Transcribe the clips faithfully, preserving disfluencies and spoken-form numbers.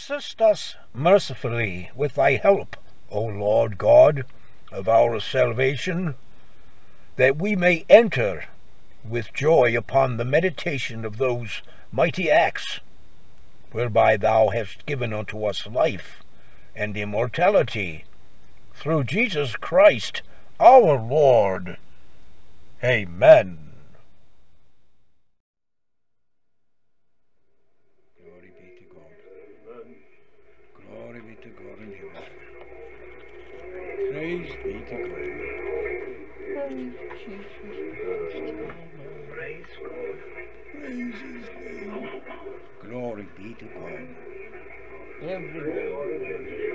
Assist us mercifully with thy help, O Lord God of our salvation, that we may enter with joy upon the meditation of those mighty acts, whereby thou hast given unto us life and immortality, through Jesus Christ our Lord. Amen. Glory be to God. Glory be to God in heaven. Praise be to God. Praise Jesus Christ. Praise God. Praise his name. Glory be to God. Everyone.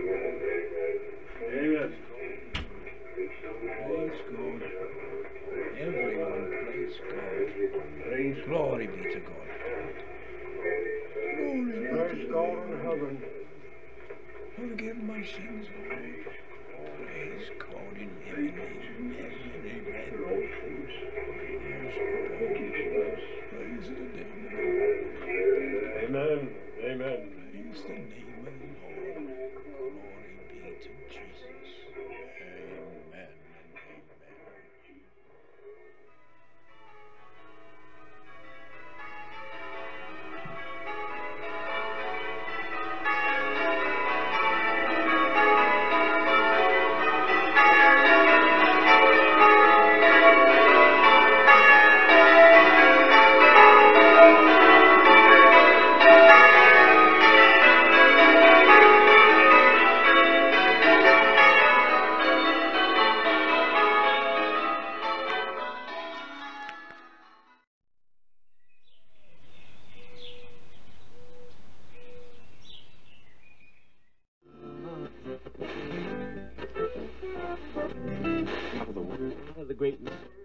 Amen. Praise God. Everyone praise God. Praise Glory be to God. Glory praise be to God in heaven. Forgive my sins, Lord. Praise God in heaven. Amen. Amen. Praise the name of the Lord. Amen. Amen. Praise the name of the Lord. Glory be to Jesus. Amen and amen. Of the, one of the great